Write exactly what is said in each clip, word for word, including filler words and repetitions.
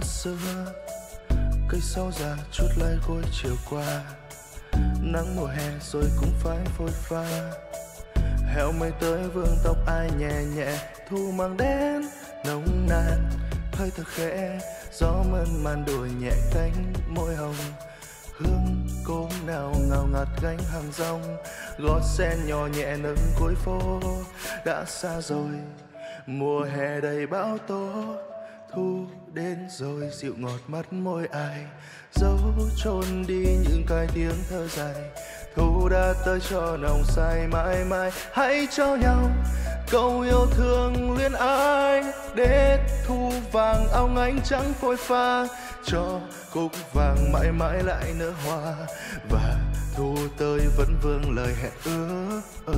xưa, cây sau già chút lai gối chiều qua. Nắng mùa hè rồi cũng phải phôi pha, heo mây tới vương tóc ai nhẹ nhẹ. Thu mang đến nồng nàn hơi thật khẽ, gió mơn man đùa nhẹ cánh môi hồng. Hương cốm nào ngào ngạt gánh hàng rong, gót sen nhỏ nhẹ nâng cuối phố. Đã xa rồi mùa hè đầy bão tố, thu đến rồi dịu ngọt mắt môi ai giấu chôn đi những cái tiếng thơ dài. Thu đã tới cho nồng say mãi mãi, hãy cho nhau câu yêu thương luyến ái. Để thu vàng óng ánh trắng phôi pha, cho cúc vàng mãi mãi lại nở hoa. Và thu tới vẫn vương lời hẹn ước ừ.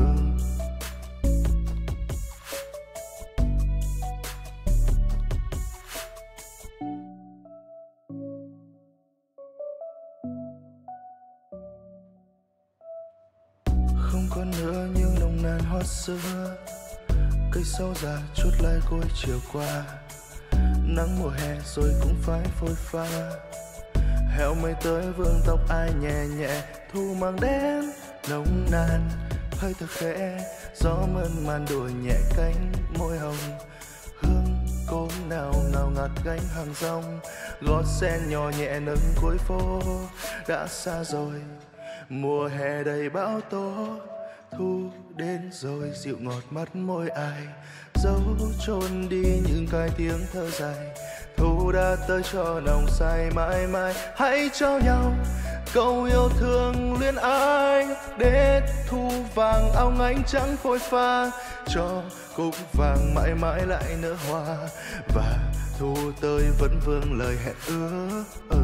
Không còn nữa những nồng nàn hoa xưa, cây sau già chút lai gối chiều qua. Nắng mùa hè rồi cũng phải phôi pha, heo mây tới vương tóc ai nhẹ nhẹ. Thu mang đến nồng nàn hơi thật khẽ, gió mơn man đùa nhẹ cánh môi hồng. Hương cốm nào ngào ngạt gánh hàng rong, gót sen nhỏ nhẹ nâng cuối phố. Đã xa rồi mùa hè đầy bão tố, thu đến rồi dịu ngọt mắt môi ai giấu chôn đi những cái tiếng thơ dài. Thu đã tới cho nồng say mãi mãi, hãy cho nhau câu yêu thương luyến ái. Để thu vàng óng ánh trắng phôi pha, cho cúc vàng mãi mãi lại nở hoa. Và thu tới vẫn vương lời hẹn ước ừ.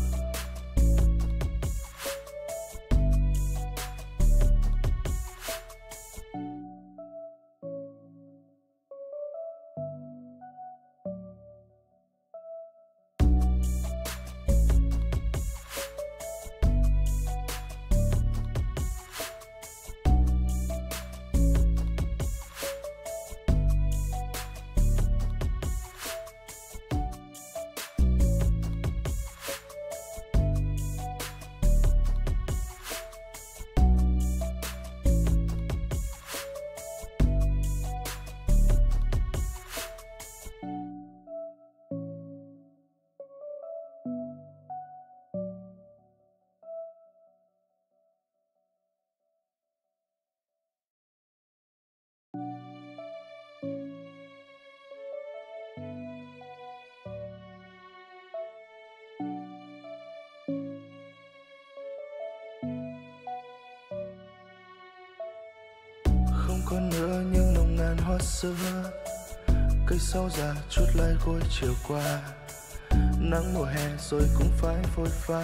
Không còn nữa những nồng nàn hoa xưa, cây sau già chút lai gối chiều qua. Nắng mùa hè rồi cũng phải phôi pha,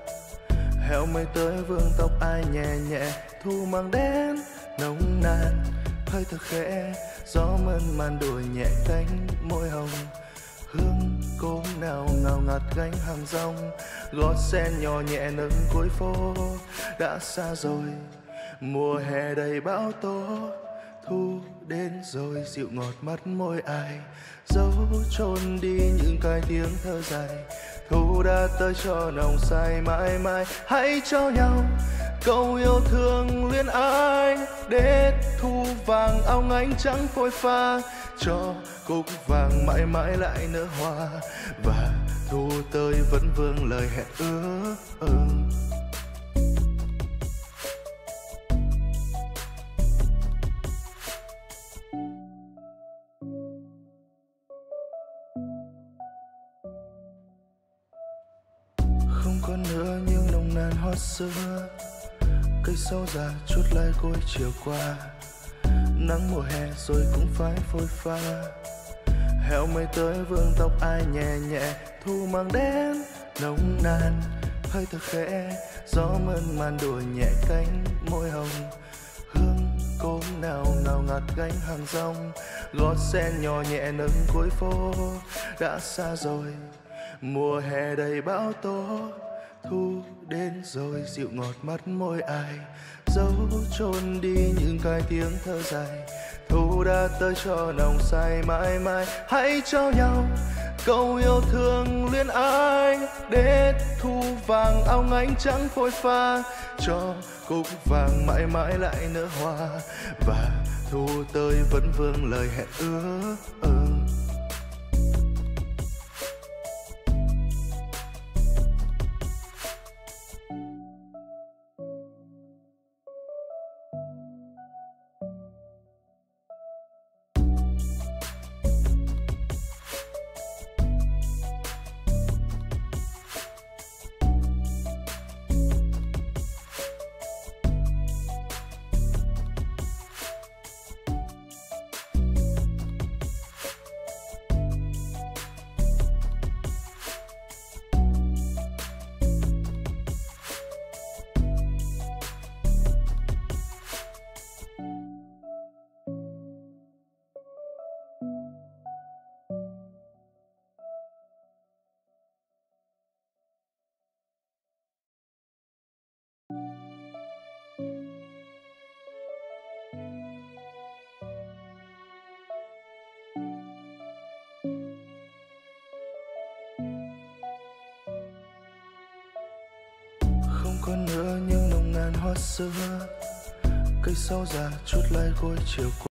heo mây tới vương tóc ai nhẹ nhẹ. Thu mang đến nồng nàn hơi thật khẽ, gió mơn man đùa nhẹ cánh môi hồng. Hương cốm nào ngào ngạt gánh hàng rong, gót sen nhỏ nhẹ nâng cuối phố. Đã xa rồi mùa hè đầy bão tố, thu đến rồi dịu ngọt mắt môi ai giấu chôn đi những cái tiếng thơ dài. Thu đã tới cho nồng say mãi mãi, hãy cho nhau câu yêu thương luyến ái. Để thu vàng óng ánh trắng phôi pha, cho cúc vàng mãi mãi lại nở hoa. Và thu tới vẫn vương lời hẹn ước ừ. Không còn nữa những nồng nàn hoa xưa, cây sau già chút lai gối chiều qua. Nắng mùa hè rồi cũng phải phôi pha, heo mây tới vương tóc ai nhẹ nhẹ. Thu mang đến nồng nàn hơi thật khẽ, gió mơn man đùa nhẹ cánh môi hồng. Hương cốm nào ngào ngạt gánh hàng rong, gót sen nhỏ nhẹ nâng cuối phố. Đã xa rồi mùa hè đầy bão tố, thu đến rồi dịu ngọt mắt môi ai giấu chôn đi những cái tiếng thơ dài. Thu đã tới cho nồng say mãi mãi, hãy cho nhau câu yêu thương luyến ái để thu vàng áo ngánh trắng phôi pha, cho cúc vàng mãi mãi lại nở hoa và thu tới vẫn vương lời hẹn ước. Ừ. Không còn nữa những nồng nàn hoa xưa, cây sau già chút lai gối chiều